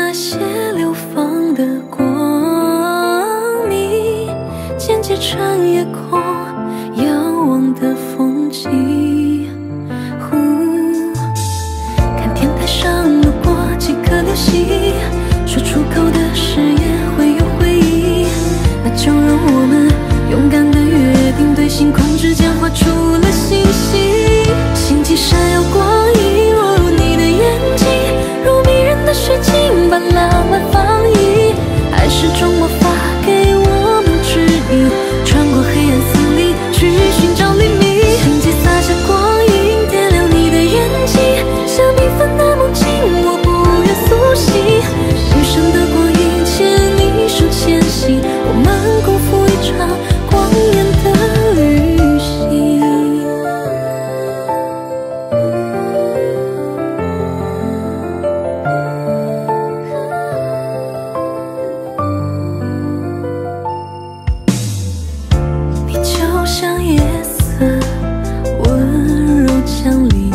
那些流放的光明，渐结成夜空遥望的风景。看天台上路过几颗流星，说出口的誓言会有回忆。那就让我们勇敢的约定，对星空之间画出了星星。星际闪耀光影落入你的眼睛，如迷人的水晶般浪漫放逸。爱是种魔法，给我们指引，穿过黑暗森林去寻找黎明。星际洒下光影，点亮你的眼睛，像缤纷的梦境，我不愿苏醒。余生的光阴牵你手前行，我们共赴一场光年的旅行。你就像夜色温柔降临，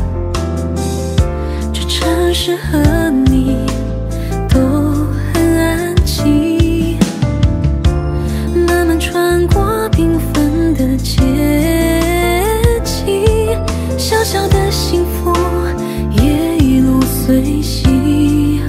这城市和你都很安静，慢慢穿过缤纷的街景，小小的幸福也一路随行。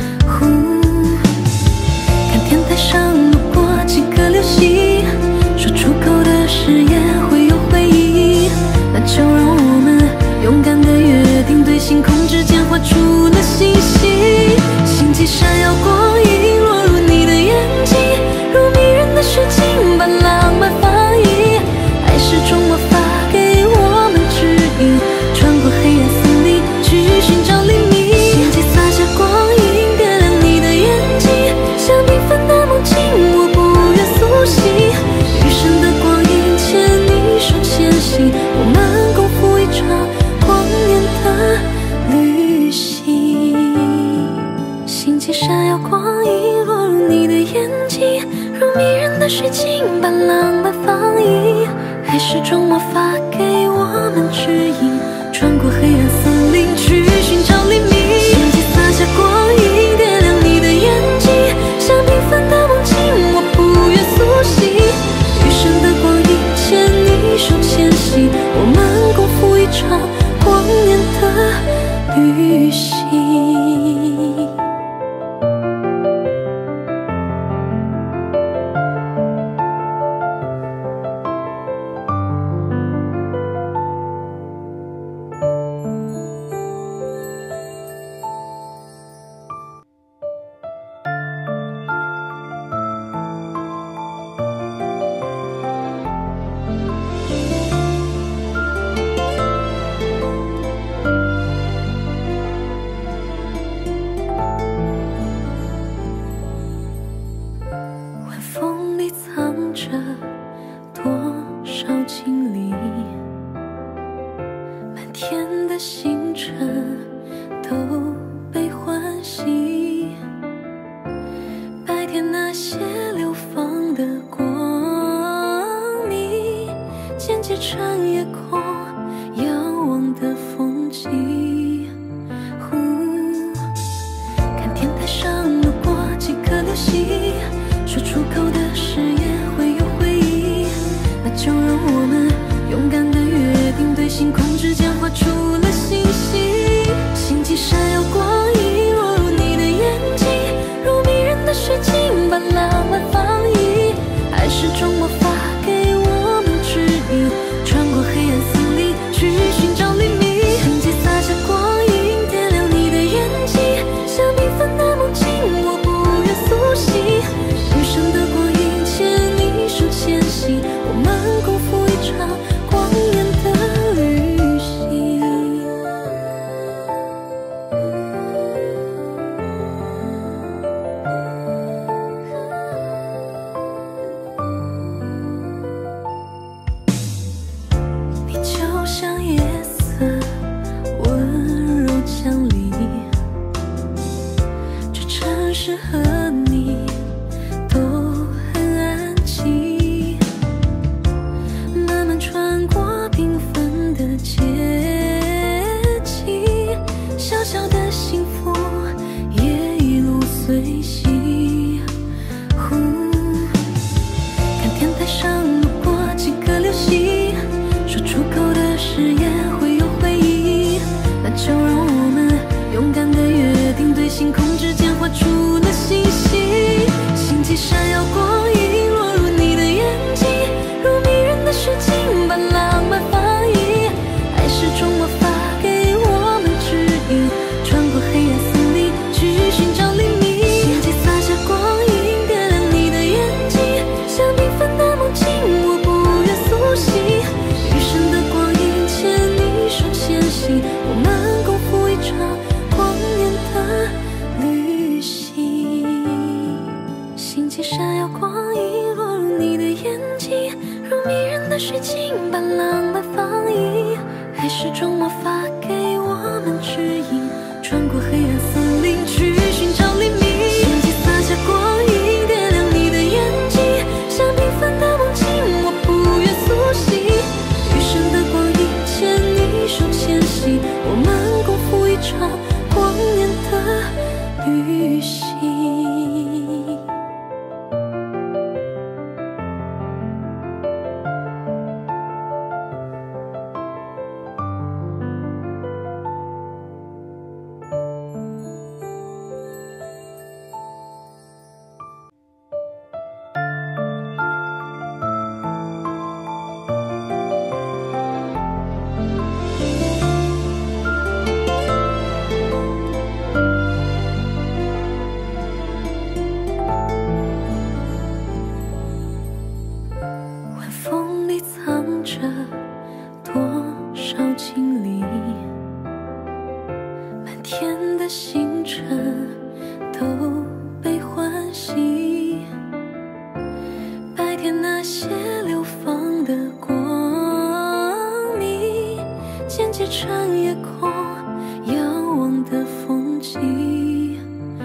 看天台上路过几颗流星，说出口的誓言会有回应。那就让我们勇敢的约定，对星空之间画出了星星。星际闪耀光影落入你的眼睛，如迷人的水晶般浪漫放逸。爱是种魔法，给我们指引，穿过黑暗森林去寻找黎明。星际洒下光影，点亮你的眼睛，像缤纷的梦境，我不愿苏醒。余生的光阴牵你手前行，我们共赴一场光年的旅行。星际闪耀光影落入你的眼睛，如迷人的水晶般浪漫放逸。爱是种魔法，给我们指引，穿过黑暗森林去寻找黎明。星际洒下光影，点亮你的眼睛，像缤纷的梦境，我不愿苏醒。余生的光阴牵你手前行，我们共赴一场光年的旅行。 天的星辰都被唤醒，白天那些流放的光明，渐渐成夜空遥望的风景。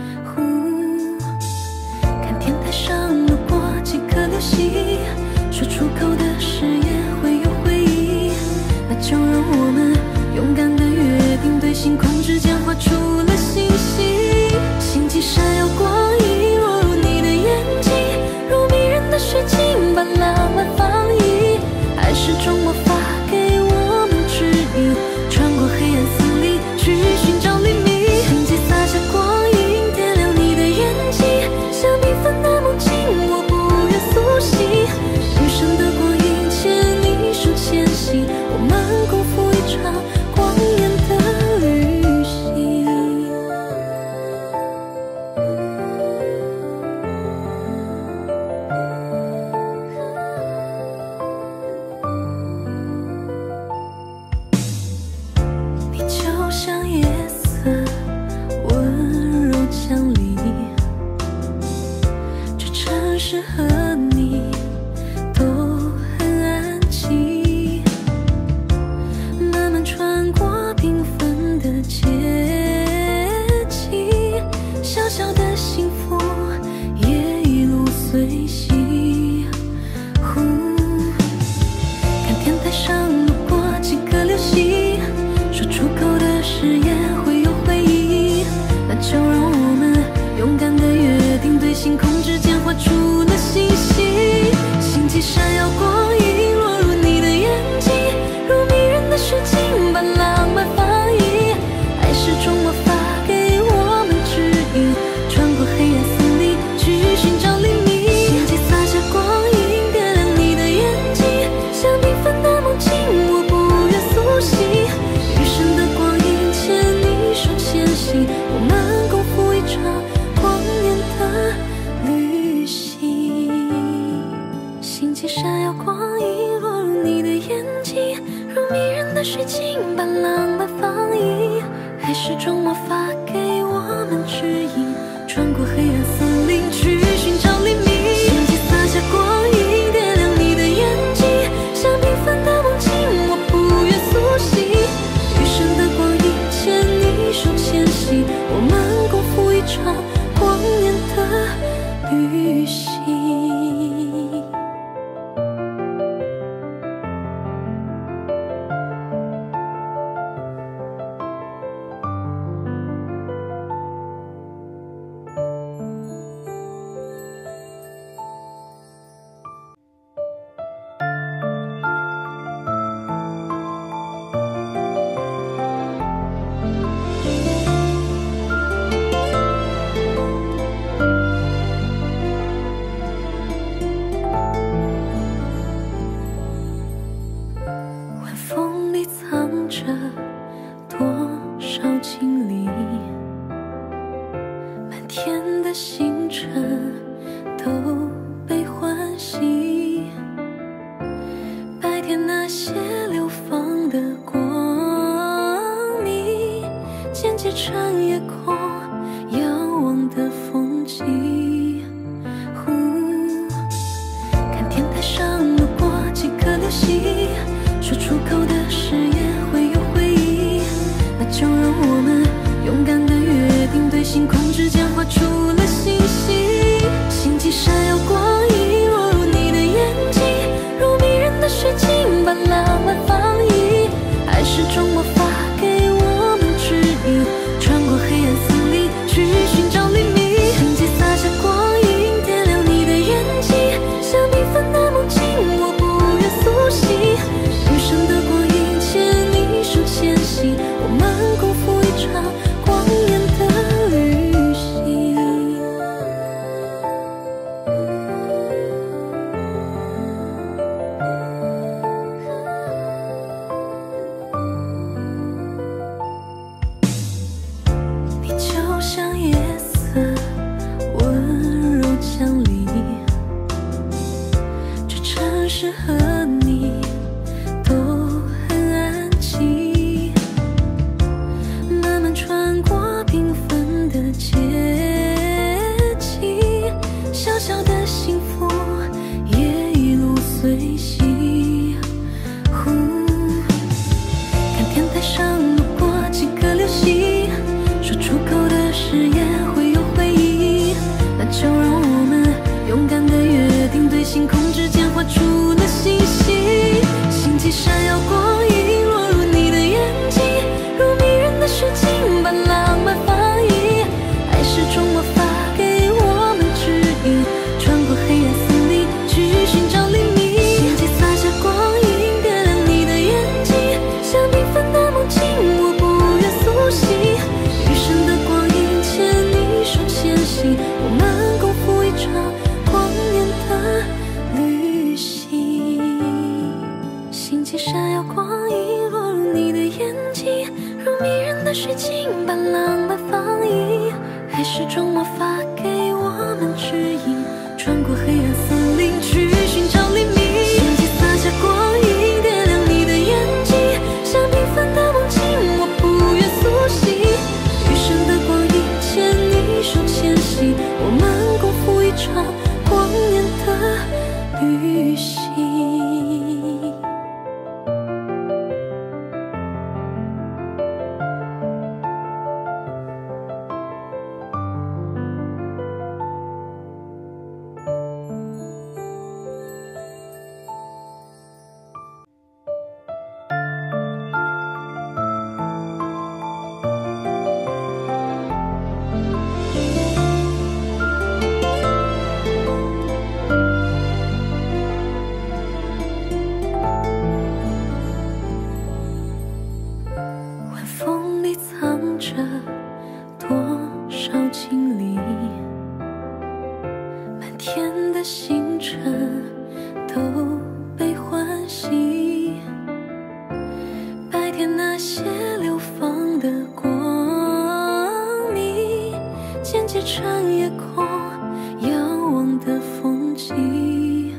看天台上路过几颗流星，说出口的誓言会有回忆，那就让我们勇敢的约定，对星空之间画出了星星。星际闪耀光影，落入你的眼睛，如迷人的水晶般浪漫放逸，爱是种魔法给我们指引，穿过黑暗森林去寻找黎明。星际洒下光影，点亮你的眼睛，像缤纷的梦境，我不愿苏醒。余生的光阴牵你手前行，我们共赴一场光艳的旅行。你就像夜色温柔降临，这城市和你都很安静，慢慢穿过缤纷的街景，小小的幸福也一路随行。看天台上路过几颗流星，说出口的誓言会有回忆，那就让我们勇敢的约定，对星空之间画出了星星。星际闪耀光影，落入你的眼睛，如迷人的水晶般浪漫放逸，爱是种魔法给我们指引，穿过黑暗森林去寻找黎明。星际洒下光影，点亮你的眼睛，像缤纷的梦境，我不愿苏醒。余生的光阴牵你手前行，我们共赴一场光艳的旅行。星际闪耀光影，落入你的眼睛，如迷人的水晶般浪漫放逸，爱是种魔法给我们指引，穿过黑暗森林去寻找黎明。星际洒下光影，点亮你的眼睛，像缤纷的梦境，我不愿苏醒。余生的光阴牵你手前行，我们共赴一场光艳的旅行。晚风里藏着多少经历，满天的星辰都被唤醒，白天那些流放的光明，渐渐成夜空遥望的风景。看天台上路过几颗流星，说出口的誓言会有回忆，那就让我们勇敢的约定，对星空之间画出了星星。星际闪耀光影，落入你的眼睛，如迷人的水晶般浪漫放逸，爱是种魔法给我们指引，穿过黑暗森林去寻找黎明。星际洒下光影，点亮你的眼睛，像缤纷的梦境，我不愿苏醒。余生的光阴牵你手前行，我们共赴一场光艳的旅行。你就像夜色温柔降临，这城市和你都很安静，慢慢穿穿过缤纷的街景，小小的幸福也一路随行。看天台上路过几颗流星，说出口的誓言会有回应，那就让我们勇敢的约定，对星空之间画出了星星。星际闪耀光影落入你的眼睛，如迷人的水晶般浪漫放映，爱是种魔法给我们指引，穿过黑暗森林去寻找黎明。星际洒下光影点亮你的眼睛，像缤纷的梦境我不愿苏醒，余生的光阴牵你手前行，我们共赴一场光年的旅行。星际闪耀光影落入你的眼睛，如迷人的水晶般浪漫放映，爱是种魔法给我们指引，穿过黑暗森林去寻找黎明。星际洒下光影点亮你的眼睛，像缤纷的梦境我不愿苏醒，余生的光阴牵你手前行，我们共赴一场光年的旅行。晚风里藏着多少经历，满天的星辰都被唤醒，白天那些流放的光明，渐渐成夜空遥望的风景。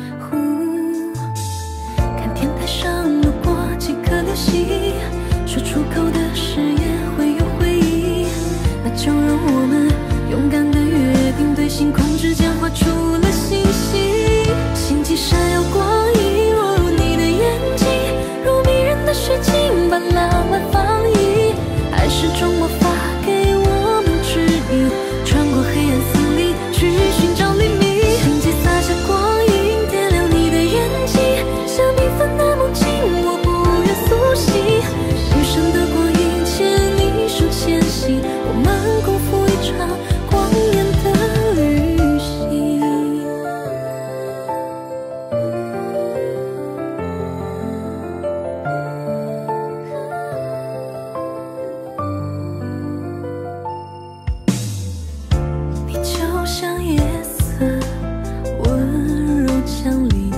看天台上路过几颗流星，说出口的誓言会有回应，那就让我们勇敢的约定，对星空之间画出了星星。星际闪耀光影落入你的眼睛，如迷人的水晶般浪漫放映，爱是种魔法给我们指引，穿过黑暗森林去寻找黎明。星际洒下光影点亮你的眼睛，像缤纷的梦境我不愿苏醒，余生的光阴牵你手前行，我们共赴一场光年的旅行。你就像夜色温柔降临，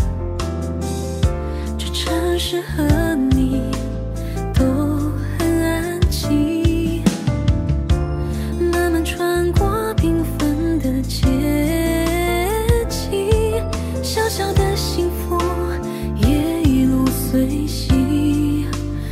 这城市和你都很安静，慢慢穿过缤纷的街景，小小的幸福也一路随行。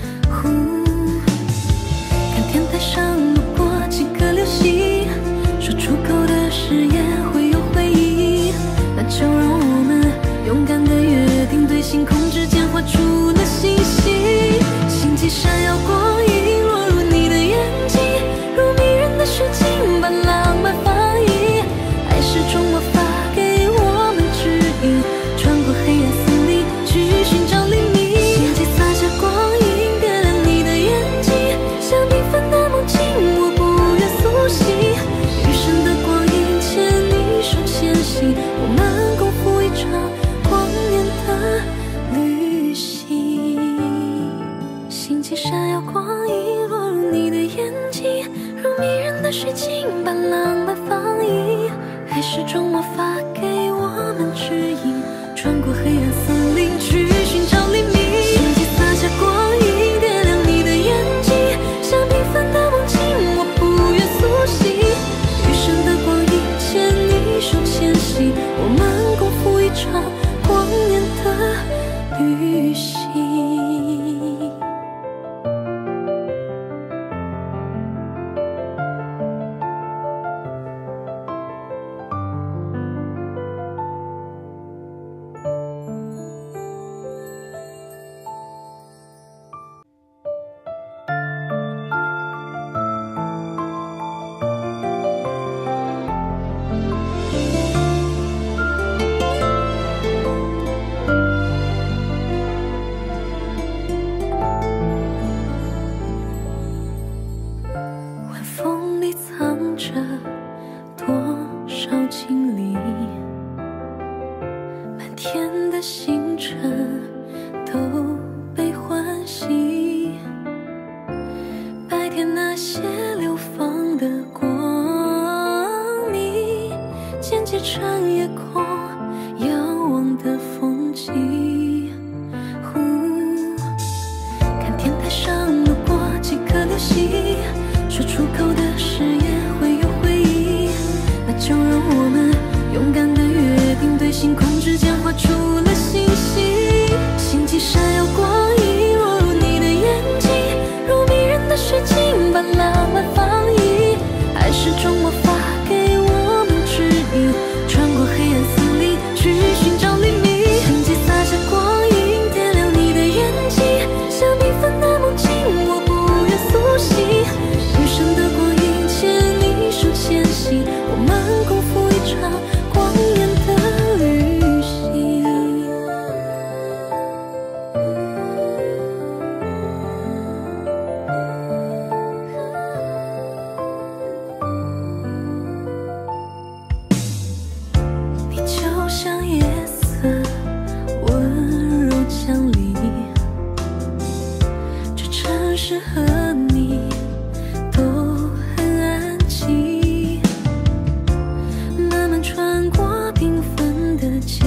看天台上路过几颗流星，说出口的誓言会有回应，那就让我们勇敢的约定，对星空之间画出了星星。星际闪耀光影落入你的眼睛，如迷人的水晶般浪漫放映，爱是种魔法给我们指引，穿过黑暗森林去寻找黎明。星际洒下光影点亮你的眼睛，像缤纷的梦境我不愿苏醒，余生的光阴牵你手前行，我们共赴一场光年的旅行。星际闪耀光影落入你的眼睛，如迷人的水晶般浪漫放映，爱是种魔法给我们指引，穿过黑暗森林去寻找黎明。星际洒下光影点亮你的眼睛，像缤纷的梦境我不愿苏醒，余生的光阴牵你手前行，我们共赴一场光年的旅行。 着多少经历，满天的星辰都被唤醒。白天那些流放的光明，渐渐成夜空遥望的风景。看天台上路过几颗流星，说出口的誓言会有回忆。那就让我们勇敢的约定，对星空之间画出了星星。星际闪耀光影，落入你的眼睛，如迷人的水晶般浪漫放逸。爱是种魔法，给我们指引，穿过黑暗森林去寻找黎明。星际洒下光影，点亮你的眼睛，像缤纷的梦境，我不愿苏醒。余生的光阴，牵你手前行，我们共赴一场光艳的旅行。你就像夜色，温柔降临，这城市和你都很安静，慢慢穿过缤纷的街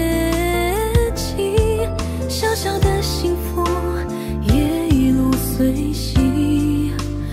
景，小小的幸福也一路随行。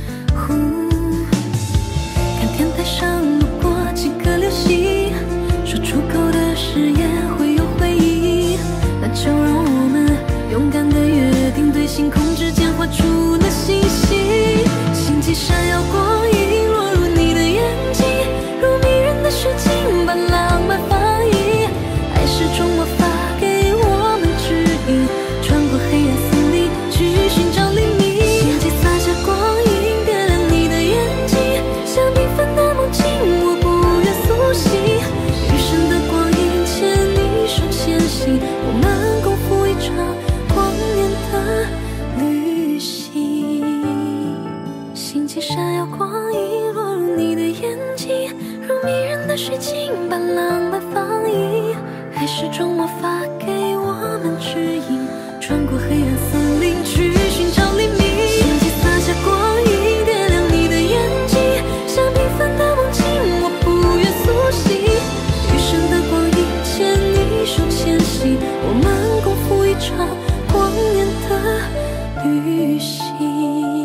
看天台上路过几颗流星，说出口的誓言会有回应。那就让我们勇敢的约定，对星空之间画出了星星。星际闪耀光影，落入你的眼睛，如迷人的水晶般浪漫放逸。爱是种魔法，给我们指引，穿过黑暗森林去寻找黎明。星际洒下光影，点亮你的眼睛，像缤纷的梦境，我不愿苏醒。余生的光阴，牵你手前行，我们共赴一场光艳的旅行。星际闪耀光影，落入你的眼睛，如迷人的水晶般浪漫放逸。爱是种魔法，给我们指引，穿过黑暗森林去寻找黎明。星际洒下光影，点亮你的眼睛，像缤纷的梦境，我不愿苏醒。余生的光阴，牵你手前行，我们共赴一场光艳的旅行。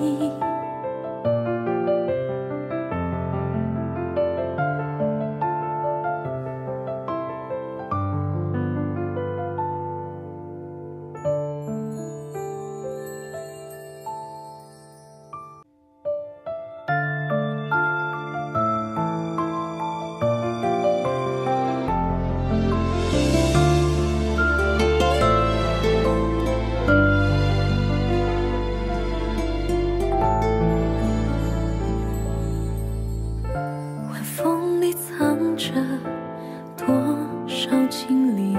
晚风里藏着多少经历，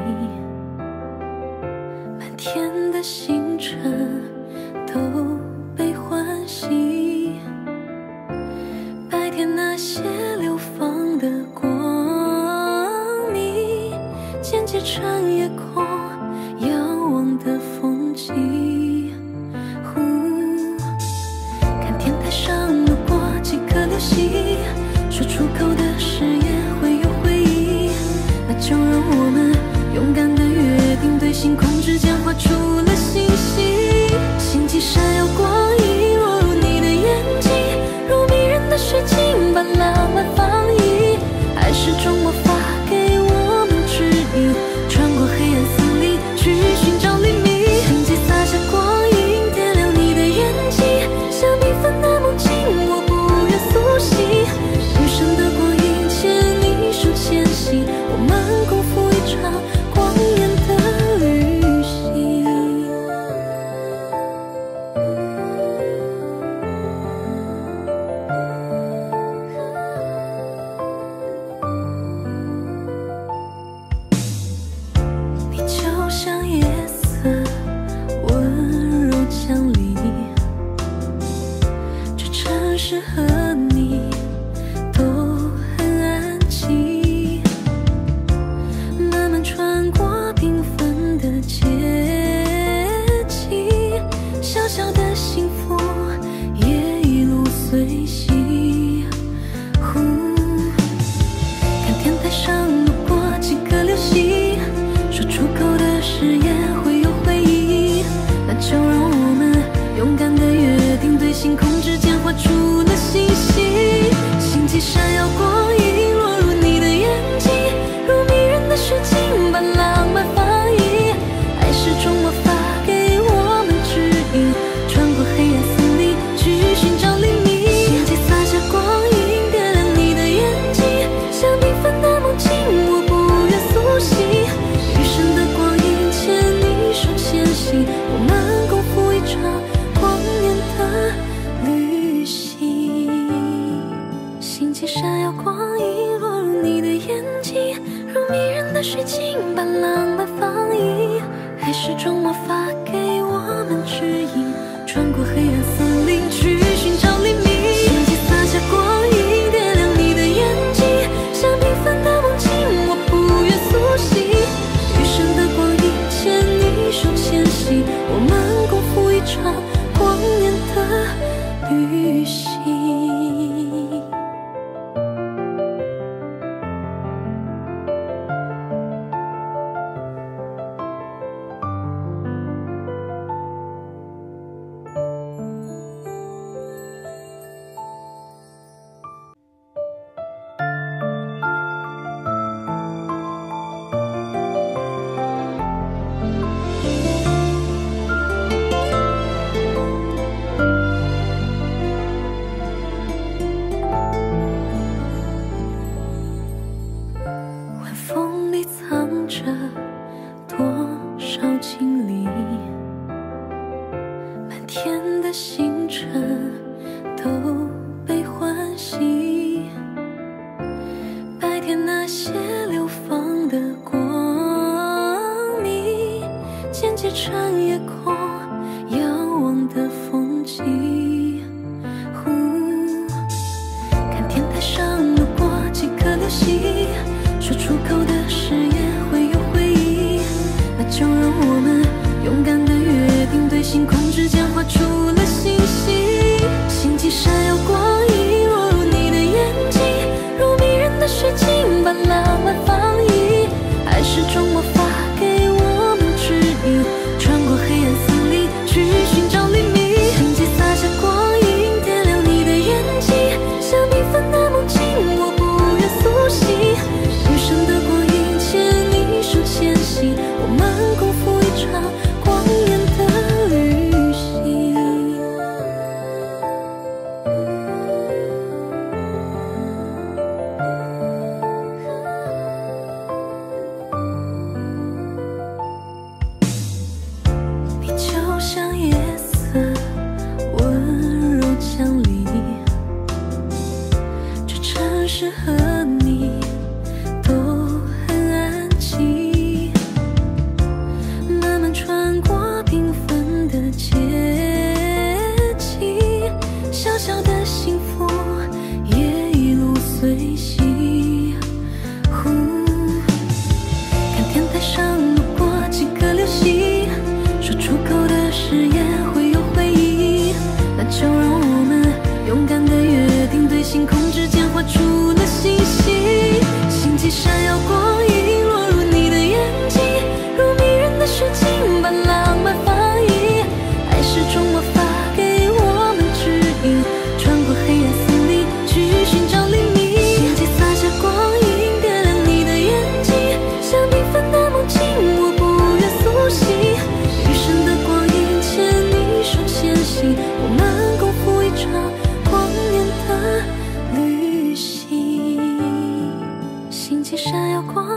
满天的星辰都被唤醒。白天那些流放的光明，渐渐成夜空遥望的风景。看天台上路过几颗流星，说出口的誓言会有回应。那就让我们勇敢的约定，对星空之间画出了星星。星际闪耀光影，落入你的眼睛，如迷人的水晶般浪漫放逸。爱是种魔法，给我们指引，穿过黑暗森林去寻找黎明。星际洒下光影，点亮你的眼睛，像缤纷的梦境，我不愿苏醒。余生的光阴，牵你手前行，我们共赴一场光艳的旅行。你就像夜色，温柔降临，这城市和你的水晶把浪漫放映，还是种魔法给我们指引，穿过黑暗森林去寻找黎明。星际洒下光影，点亮你的眼睛，像缤纷的梦境，我不愿苏醒。余生的光阴，牵你手牵行，我们共赴一场光年的旅行。闪耀光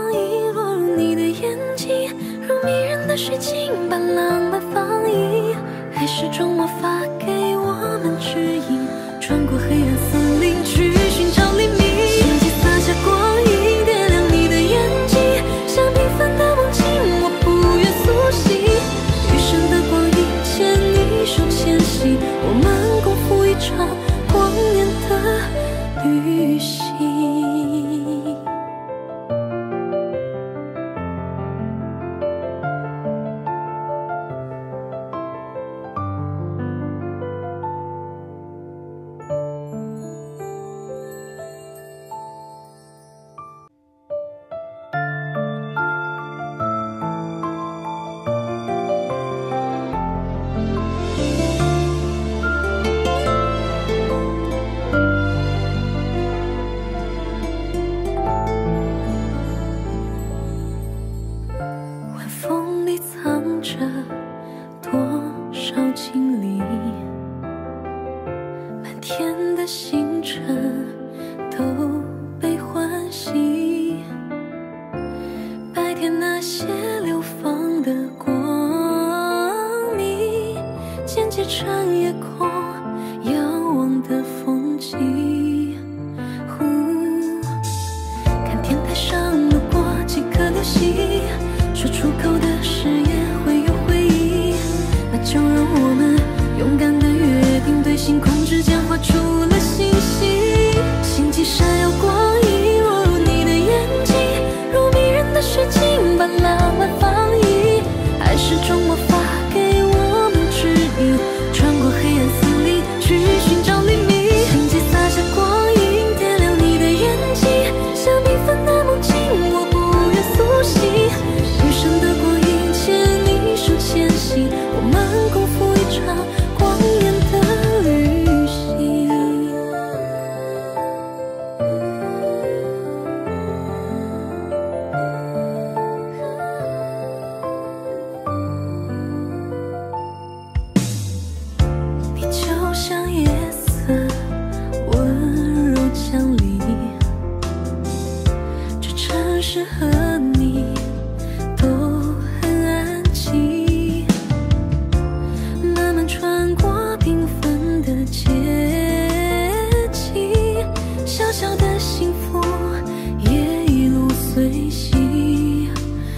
息，说出口的誓言会有回忆，那就让我们勇敢的约定，对星空之间画出了星系。星际闪耀光影落入你的眼睛，如迷人的水晶般浪漫放逸，爱是种魔法给我们指引，穿过黑暗森林去寻找黎明。星际洒下光影，点亮你的眼睛，像缤纷的梦境，我不愿苏醒。余生的光阴牵你手前行，我们共赴一场光艳的旅行。你就像夜色温柔降临，这城市和你都很安静，慢慢穿过缤纷的街景，小小的幸福也一路随行。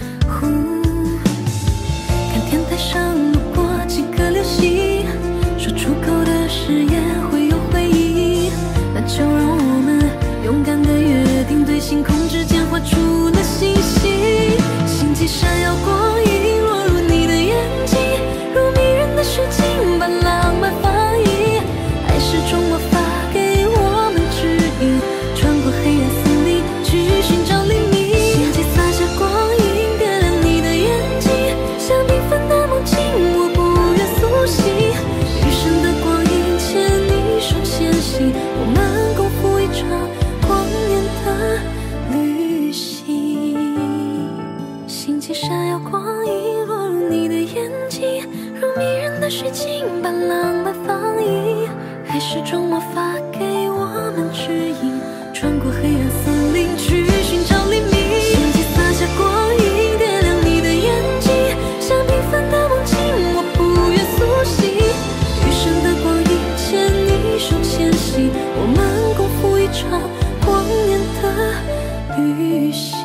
看天台上路过几颗流星，说出口的誓言会有回忆，那就让我们勇敢的约定，对星空之间画出了星系。星际闪耀光影落入你的眼睛，如迷人的水晶般浪漫放逸，爱是种魔法给我们指引，穿过黑暗森林去寻找黎明。星际洒下光影，点亮你的眼睛，像缤纷的梦境，我不愿苏醒。余生的光阴牵你手前行，我们共赴一场光艳的旅行。星际闪耀光影落入你的眼睛，如迷人的水晶般浪漫放逸，爱是种魔法给我们指引，穿过黑暗森林去寻找黎明。星际洒下光影，点亮你的眼睛，像缤纷的梦境，我不愿苏醒。余生的光阴牵你手前行，我们共赴一场光艳的旅行。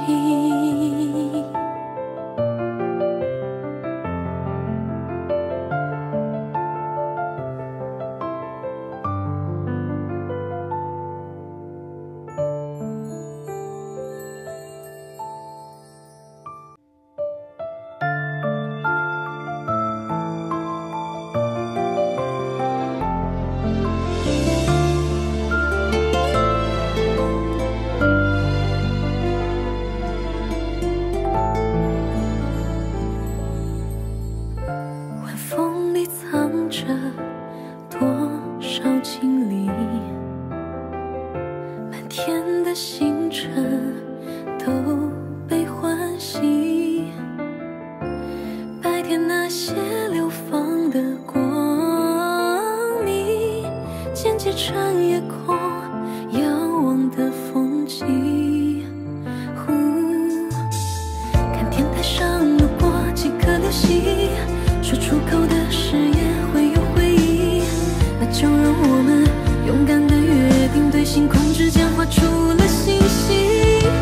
晚风里藏着多少经历，满天的星辰都被唤醒，白天那些流放的光明，渐渐成夜空仰望的风景。看天台上路过几颗流星，说出口的誓言会有回忆，那就让我们勇敢的约定，对星空之间画出了星系。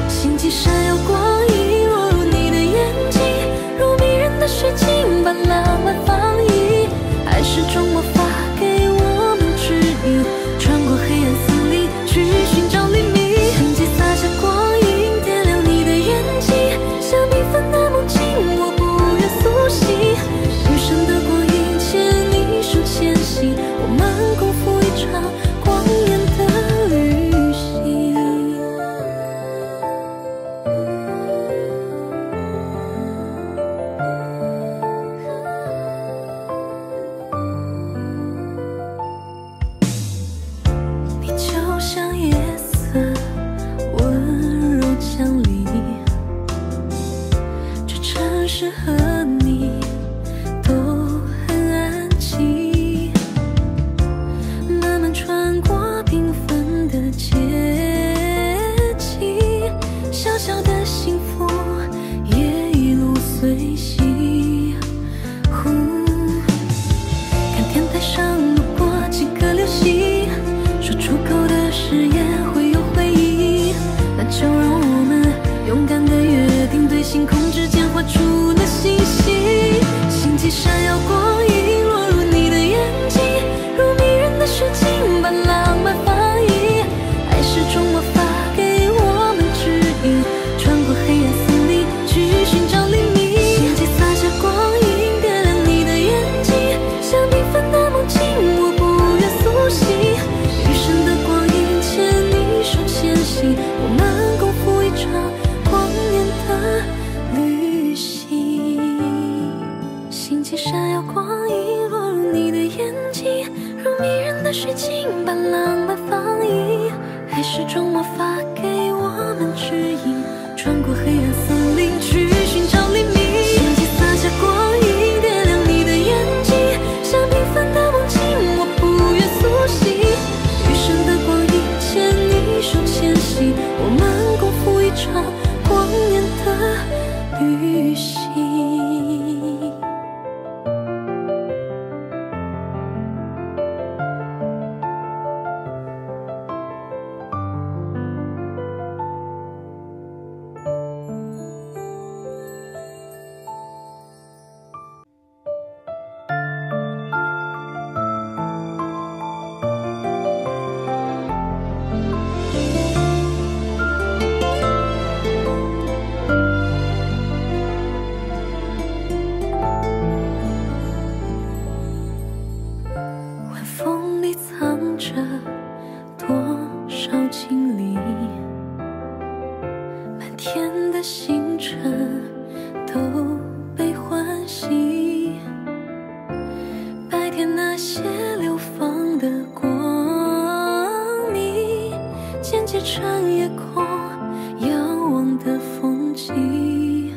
的星辰都被唤醒，白天那些流放的光明，渐渐成夜空遥望的风景。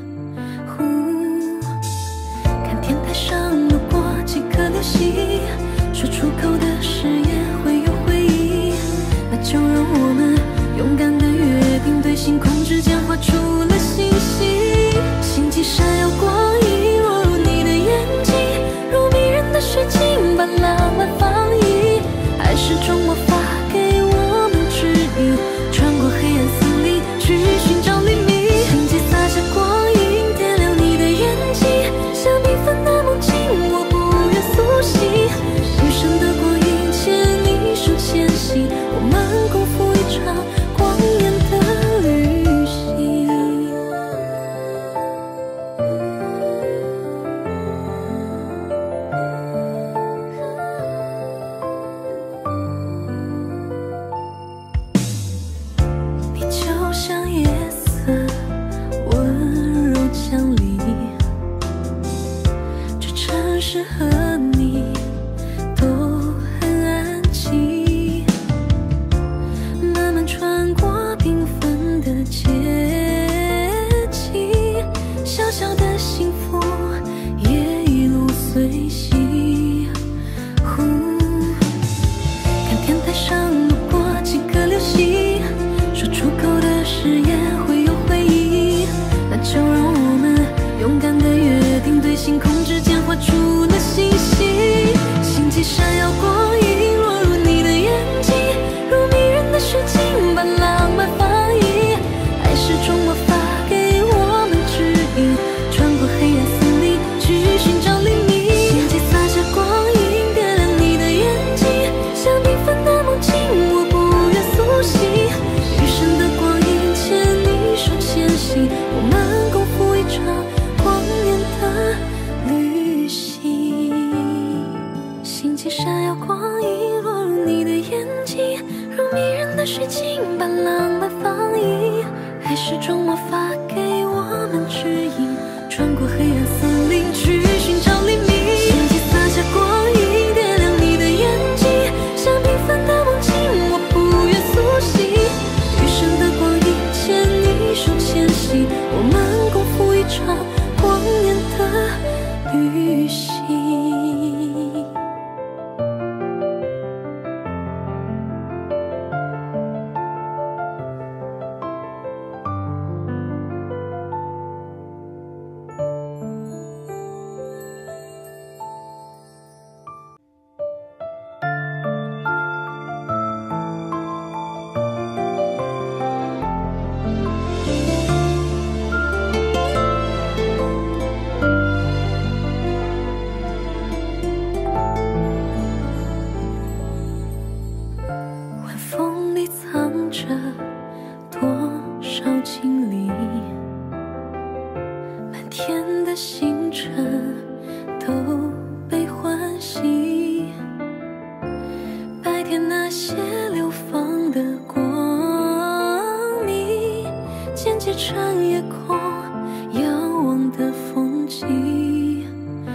看天台上路过几颗流星，说出口的誓言会有回忆，那就让我们勇敢的约定，对星空之间画出了星星。星际闪耀光影落入你的眼睛，如迷人的水晶般浪漫放逸，爱是种魔法给我们指引，穿过黑暗森林去寻找黎明。星际洒下光影，点亮你的眼睛，像缤纷的梦境，我不愿苏醒。余生的光阴牵你手前行，我们共赴一场光艳的旅行。你就像夜色温柔降临，这城市和你都很安静，慢慢穿过缤纷的街景，小小的幸福也一路随行。看天台上路过几颗流星，说出口的誓言会有回忆，那就让我们勇敢的约定，对星空之间画出了星星。星际闪耀光影落入你的眼睛，如迷人的水晶般浪漫放逸，爱是种魔法给我们指引，穿过黑暗森林去寻找黎明。星际洒下光影，点亮你的眼睛，像缤纷的梦境，我不愿苏醒。余生的光阴牵你手前行，我们共赴一场光艳的旅行。星际闪耀光影落入你的眼睛，如迷人的水晶般浪漫放逸，爱是种魔法给我们指引，穿过黑暗森林去寻找黎明。星际洒下光影，点亮你的眼睛，像缤纷的梦境，我不愿苏醒。余生的光阴牵你手前行，我们共赴一场光艳的旅行。晚风里藏着多少经历，满天的星辰都被唤醒，白天那些流放的光明，渐渐成夜空遥望的风景。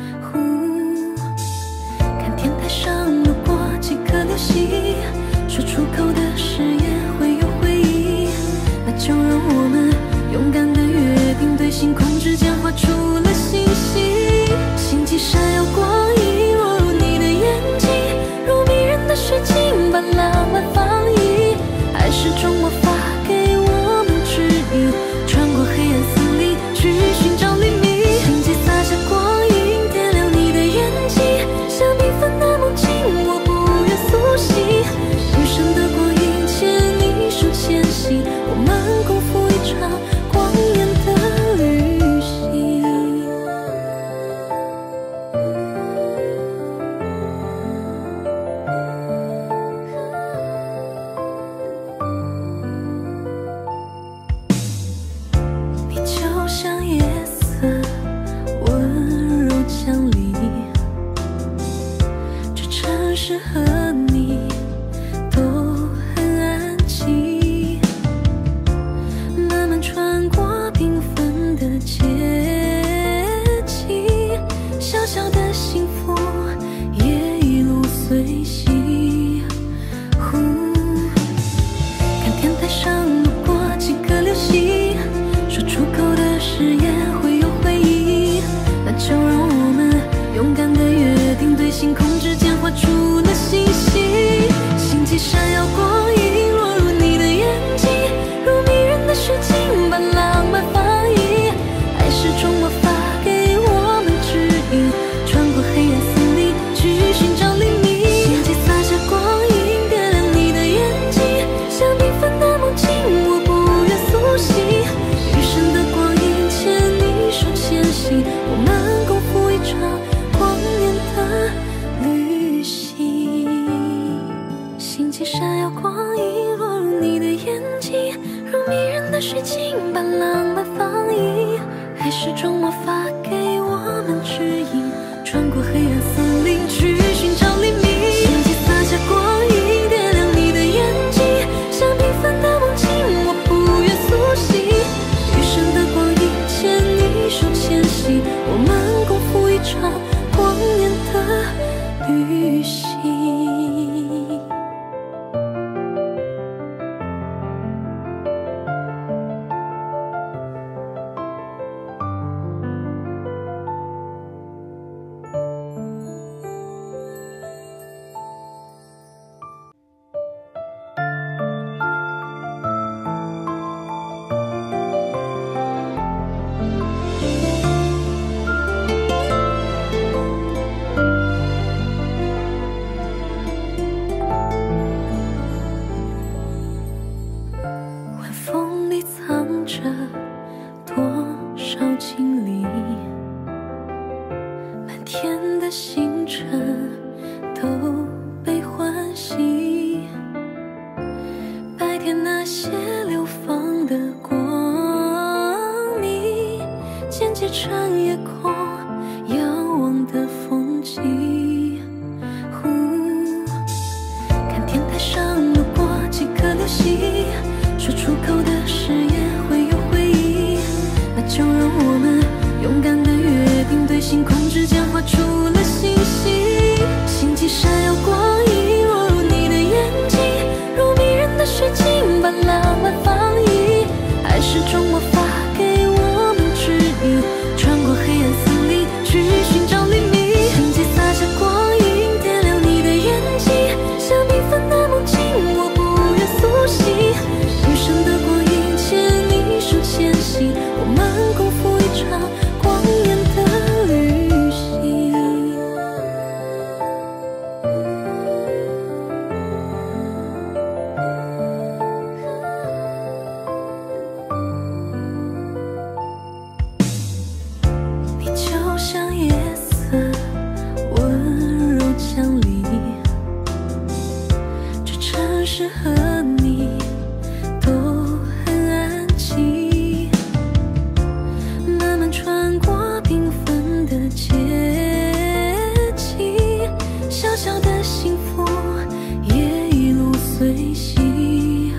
看天台上路过几颗流星，说出口的誓言会有回忆，那就让我们勇敢的约定，对星空之间画出了星星。星际闪耀光影落入你的眼睛，如迷人的水晶般浪漫放逸，爱是种魔法给我们指引，穿过黑暗森林去寻找黎明。星际洒下光影，点亮你的眼睛，像缤纷的梦境，我不愿苏醒。余生的光阴牵你手前行，我们共赴一场光艳的旅行。 画出了星星。星际闪耀光影落入你的眼睛，如迷人的水晶般浪漫放映。爱是种魔法，给我们指引，穿过黑暗森林去寻找黎明。星际洒下光影，点亮你的眼睛，像缤纷的梦境，我不愿苏醒。余生的光阴牵你手牵行，我们共赴一场光年的旅行。星际闪耀光影落入你的眼睛，如迷人的水晶般浪漫放映。爱是种魔法，给我们指引，穿过黑暗森林去寻找黎明。星际洒下光影，点亮你的眼睛，像缤纷的梦境，我不愿苏醒。余生的光阴牵你手牵行，我们共赴一场光年的旅行。晚风里藏着多少经历，满天的星辰都被唤醒。白天那些流放的光明，渐渐成夜空遥望的风景。看天台上路过几颗流星，说出口的誓言会有回忆，那就让我们勇敢的约定，对星空之间画出了星星。星际闪耀光影落入你的眼睛，如迷人的水晶般浪漫放映。爱是种魔法，给我们指引，穿过黑暗森林去寻找黎明。星际洒下光影，点亮你的眼睛，像缤纷的梦境，我不愿苏醒。余生的光阴牵你手牵行，我们共赴一场光年的旅行。你就像夜色温柔降临，这城市和你都很安静，慢慢穿过缤纷的街景，小小的幸福也一路随行。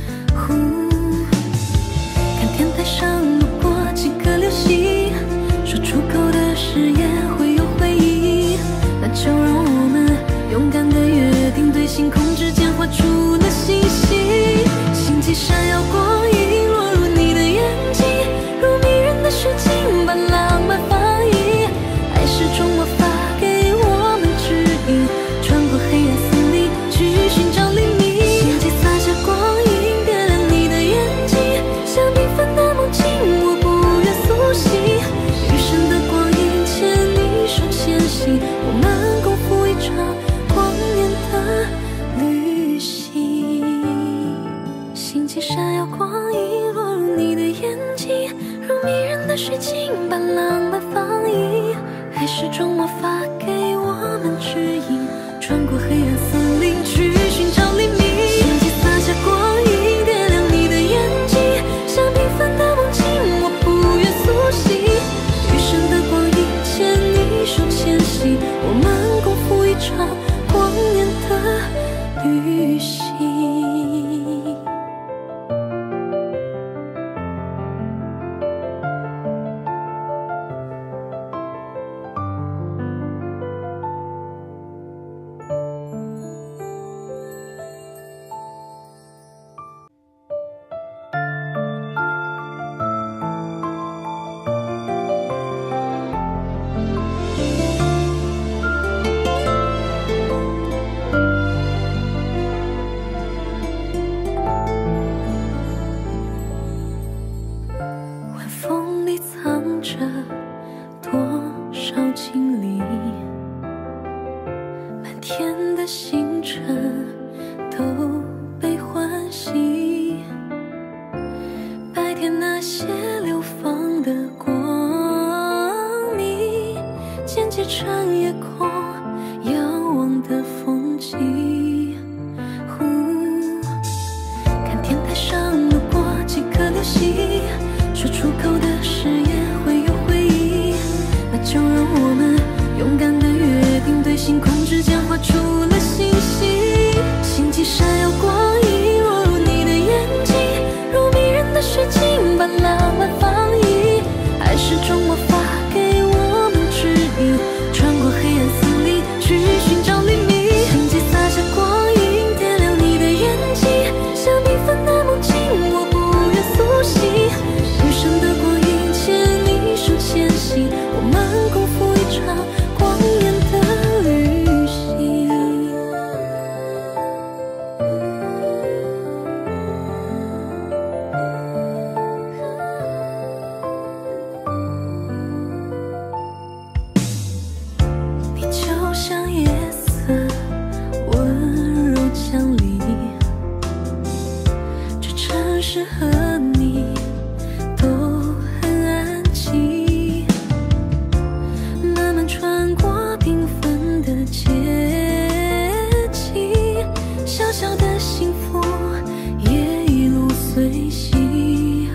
看天台上路过几颗流星，说出口的誓言会有回应，那就让我们勇敢的约定，对星空之间画出了星星。星际闪耀光影落入你的眼睛，如迷人的水晶般浪漫放映。爱是种魔法，给我们指引，穿过黑暗森林去寻找黎明。星际洒下光影，点亮你的眼睛，像缤纷的梦境，我不愿苏醒。余生的光阴牵你手牵行，我们共赴一场光年的旅行。星际闪耀光影落入你的眼睛，如迷人的水晶般浪漫放映。爱是种魔法，给我们指引，穿过黑暗森林去寻找黎明。星际洒下光影，点亮你的眼睛，像缤纷的梦境，我不愿苏醒。余生的光阴牵你手牵行，我们共赴一场光年的旅行。 市和你都很安静，慢慢穿过缤纷的街景，小小的幸福也一路随行。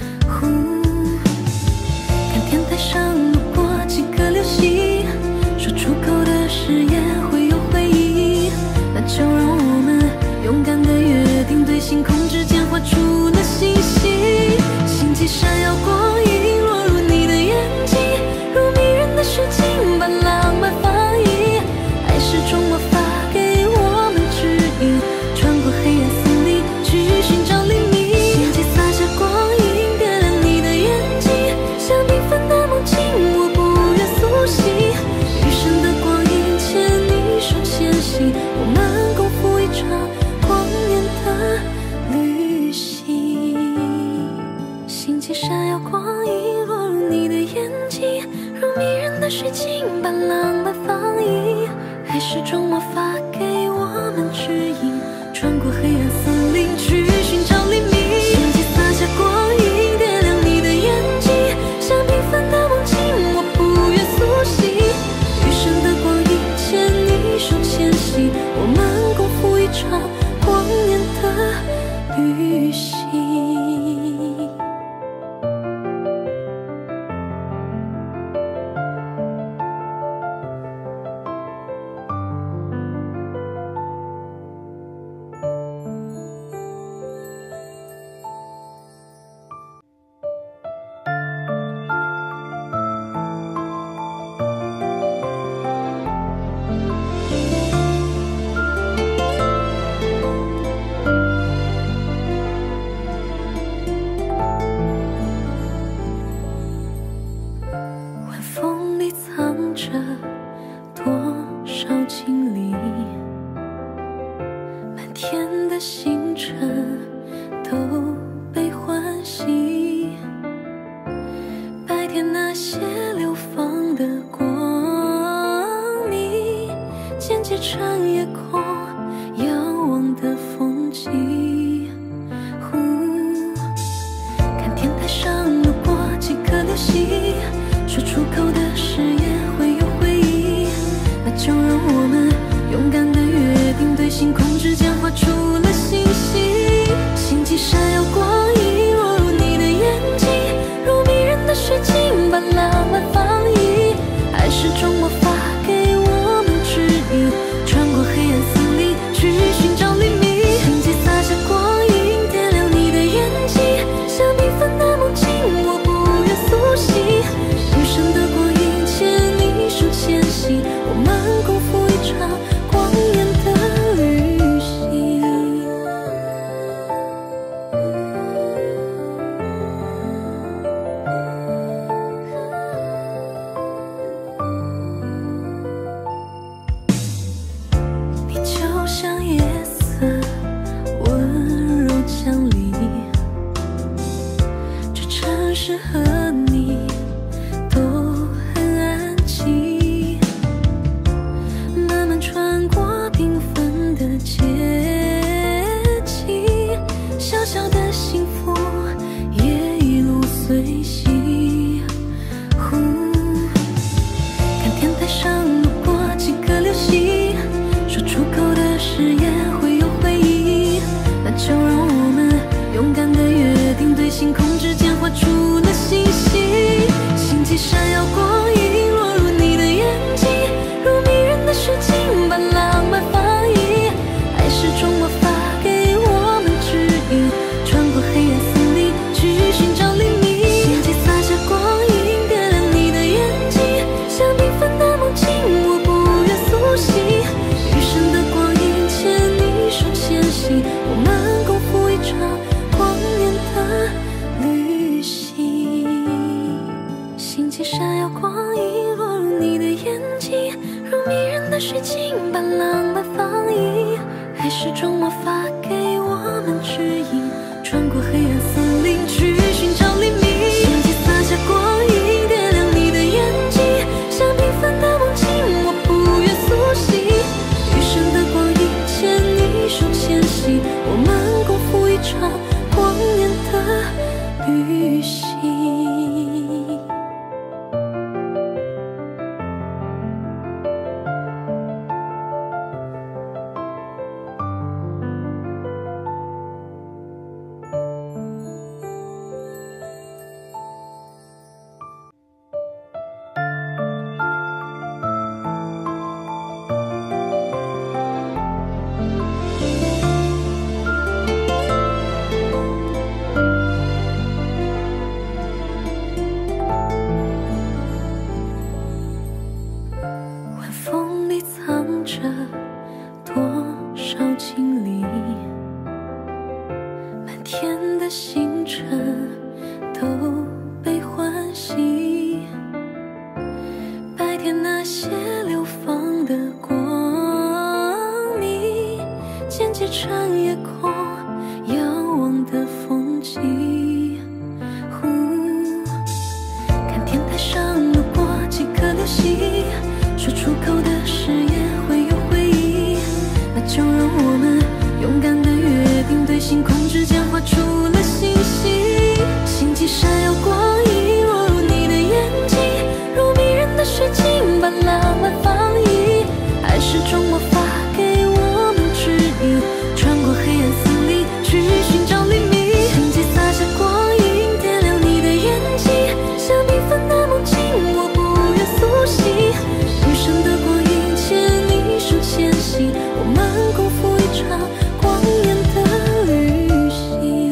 看天台上路过几个流星，说出口的誓言会有回应，那就让我们勇敢的约定，对星空之间画出了星星。星际闪耀光影落入你的眼睛，如迷人的水晶般浪漫放映，爱是种魔法给我们指引，穿过黑暗森林去寻找黎明。星际洒下光影点亮你的眼睛，像缤纷的梦境我不愿苏醒，余生的光阴牵你手牵行，我们共赴一场光年的旅行。星际闪耀光影落入你的眼睛，如迷人的水晶般浪漫放映，爱是种魔法给我们指引，穿过黑暗森林去寻找黎明。星际洒下光影点亮你的眼睛，像缤纷的梦境我不愿苏醒，余生的光阴牵你手牵行，我们共赴一场光年的旅行。晚风里藏着多少经历，满天的星辰都被唤醒，白天那些流放的光明，渐渐成夜空仰望的风景。看天台上路过几颗流星，说出口的誓言会有回应，那就让我们勇敢的约定，对星空之间画出了星星。星际闪耀光影落入你的眼睛，如迷人的水晶般浪漫放映，爱是种魔法给我们指引，穿过黑暗森林去寻找黎明。星际洒下光影点亮你的眼睛，像缤纷的梦境我不愿苏醒，余生的光阴牵你手牵行，我们共赴一场光年的旅行。你就像夜色温柔降临，这城市和你都很安静，慢慢穿过缤纷的街景，小小的幸福也一路随行。看天台上路过几颗流星，说出口的誓言会有回应，那就让我们勇敢的约定，对星空之间画出了星星。星际闪耀光影落入你的眼睛，如迷人的水晶般浪漫放映，爱是种魔法给我们指引，穿过黑暗森林去寻找黎明。星际洒下光影点亮你的眼睛，像缤纷的梦境我不愿苏醒，余生的光阴牵你手牵行，我们共赴一场光年的旅行。星际闪耀光影落入你的眼睛，如迷人的水晶般浪漫放映，爱是种魔法给我们指引，穿过黑暗森林去寻找黎明。星际洒下光影点亮你的眼睛，像缤纷的梦境我不愿苏醒，余生的光阴牵你手牵行，我们共赴一场光年旅行。晚风里藏着多少经历，满天的星辰都被唤醒。白天那些流放的光明，渐渐成夜空遥望的风景。看天台上路过几颗流星，说出口的誓言会有回忆，那就让我们勇敢的约定，对星空之间画出了星星。星际闪耀光影，落入你的眼睛，如迷人的水晶般浪漫放逸。爱是种魔法，给我们指引，穿过黑暗森林去寻找黎明。星际洒下光影，点亮你的眼睛，像缤纷的梦境，我不愿苏醒。余生的光阴牵你手前行，我们共赴一场光年的旅行。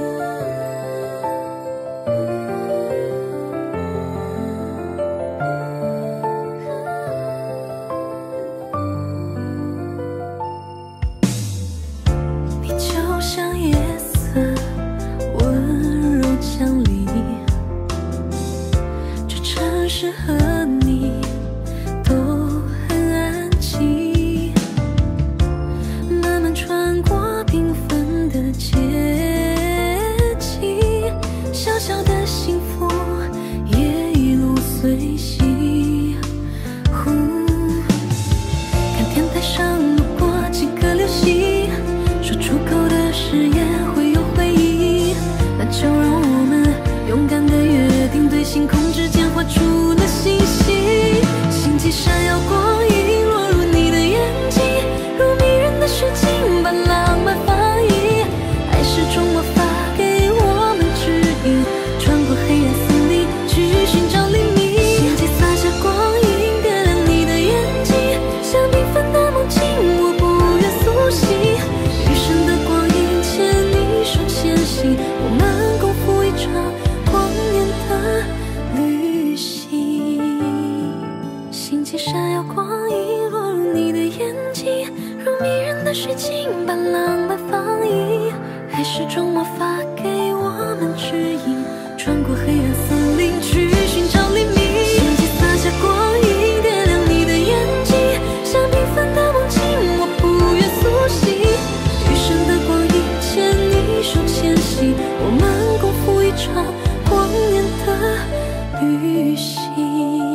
你就像夜色温柔降临，这城市和你都很安静，慢慢穿过缤纷的街景，小小的幸福也一路随行。看天台上路过几颗流星，说出口的誓言会有回忆，那就让我们勇敢的约定，对星空之间画出了星星。星际闪耀光影，落入你的眼睛，如迷人的水晶般浪漫放逸。爱是种魔法，给我们指引，穿过黑暗森林去寻找黎明。星际洒下光影，点亮你的眼睛，像缤纷的梦境，我不愿苏醒。余生的光阴牵你手前行，我们共赴一场光年的旅行。星际闪耀光影，落入你的眼睛，如迷人的水晶般浪漫放逸。爱是种魔法，给我们指引，穿过黑暗森林去寻找黎明。星际洒下光影，点亮你的眼睛，像缤纷的梦境，我不愿苏醒。余生的光阴牵你手前行，我们共赴一场光年的旅行。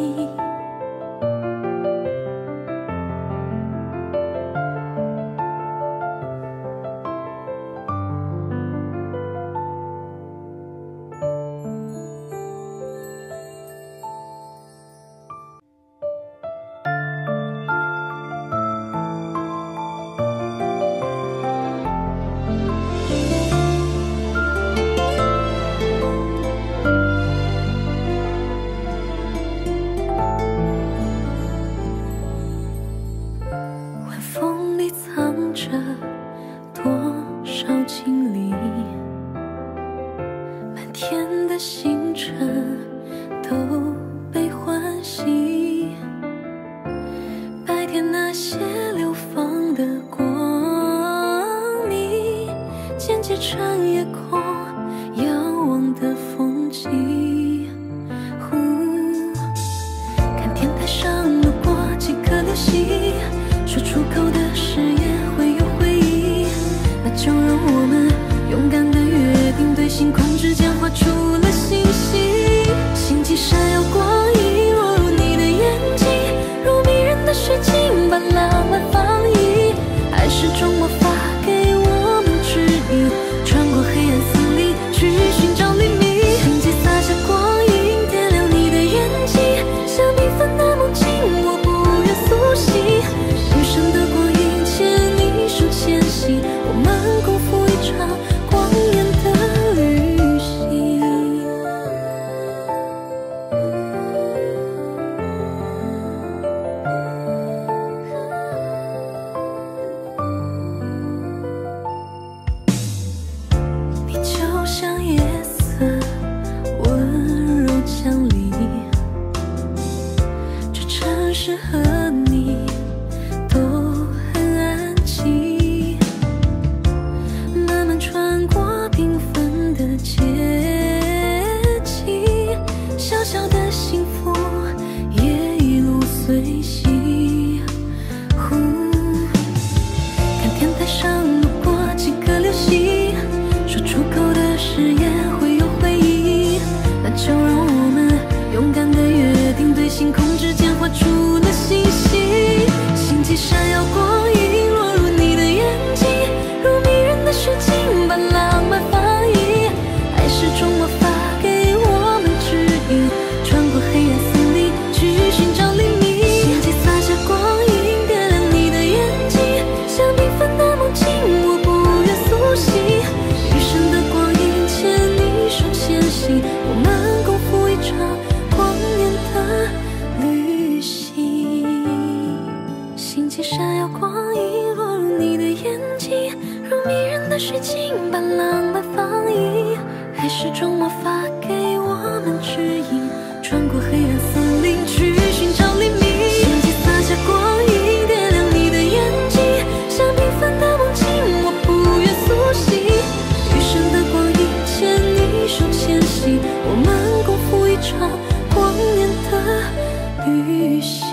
晚风里藏着多少经历，满天的星辰都被唤醒。白天那些流放的光明，渐渐成夜空遥望的风景。看天台上路过几颗流星，说出口的誓言会有回忆，那就让我们勇敢的约定，对星空之间画出了星星。星际闪耀光影，落入你的眼睛，如迷人的水晶般浪漫放逸。爱是种魔法，给我们指引，穿过黑暗森林去寻找穿过缤纷的节气，小小的幸福也一路随行。看天台上路过几颗流星，说出口的誓言会有回忆，那就让我们勇敢的约定，对星空之间画出了星星。星际闪耀光影落入你的眼睛，如迷人的水晶般浪漫放映，爱是种魔法给我们指引，穿过黑暗森林去寻找黎明。星际洒下光影，点亮你的眼睛，像缤纷的梦境，我不愿苏醒。余生的光阴牵你手前行，我们共赴一场光年的旅行。星际闪耀光影落入你的眼睛，如迷人的水晶般浪漫放映，爱是种魔法给我们指引，穿过黑暗森林去寻找黎明。星际洒下光影，点亮你的眼睛，像缤纷的梦境，我不愿苏醒。余生的光阴牵你手前行，我们共赴一场光年的旅行。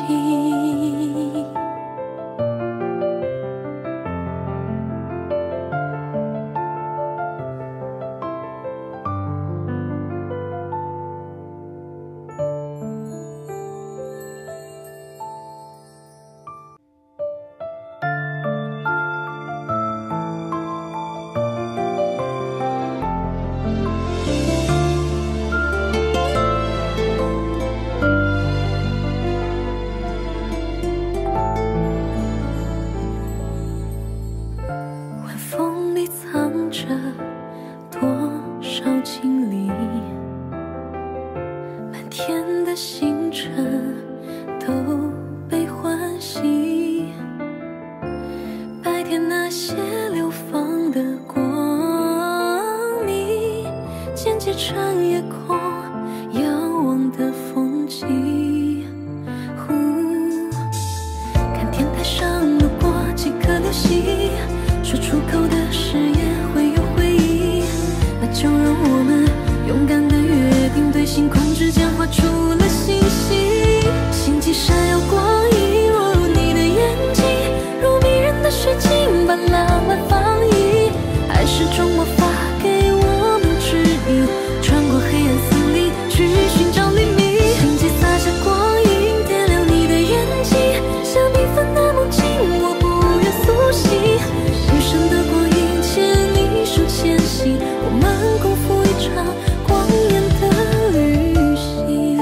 晚风里藏着多少经历，满天的星辰都被唤醒，白天那些流放的光明，渐渐成夜空仰望的风景。看天台上路过几颗流星，说出口的誓言会有回忆，那就让我们勇敢的约定，对星空之间画出了星星。星际闪耀光影落入你的眼睛，如迷人的水晶般浪漫放映，爱是种魔法给我们指引，穿过黑暗森林去寻找黎明。星际洒下光影，点亮你的眼睛，像缤纷的梦境，我不愿苏醒。余生的光阴牵你手前行，我们共赴一场光年的旅行。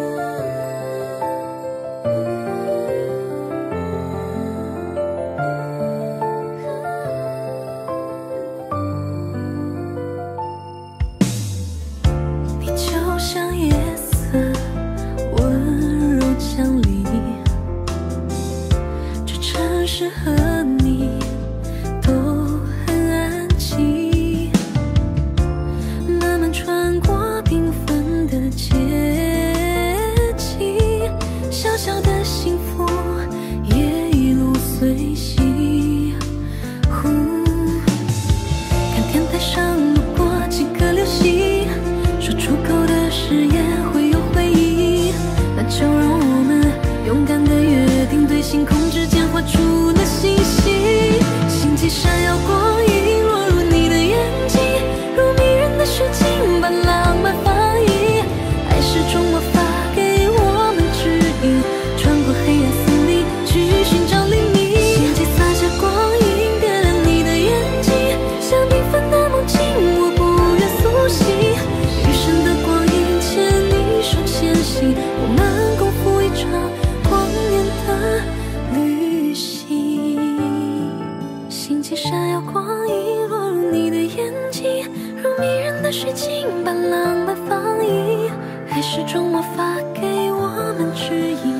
你就像夜色温柔降临，这城市和你都很安静，慢慢穿过缤纷的节气，小小的幸福也一路随行。看天台上路过几颗流星，说出口的誓言会有回忆，那就让我们勇敢的约定，对星空之间画出了星星。星际闪耀光影落入你的眼睛，如迷人的水晶般浪漫放映，爱是种魔法给我们指引，穿过黑暗森林去寻找黎明。星际洒下光影，点亮你的眼睛，像缤纷的梦境，我不愿苏醒。余生的光阴牵你手前行，我们共赴一场光年的旅行。星际闪耀光影落入你的眼睛，如迷人的水晶般浪漫放映，爱是种魔法给我们指引，